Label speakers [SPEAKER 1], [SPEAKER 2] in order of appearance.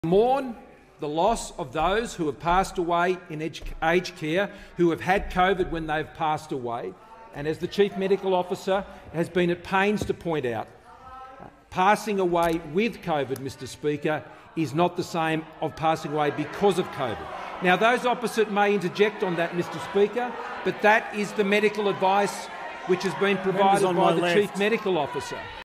[SPEAKER 1] Mourn the loss of those who have passed away in aged care, who have had COVID when they've passed away. And as the Chief Medical Officer has been at pains to point out, passing away with COVID, Mr Speaker, is not the same of passing away because of COVID. Now, those opposite may interject on that, Mr Speaker, but that is the medical advice which has been provided by the Chief Medical Officer.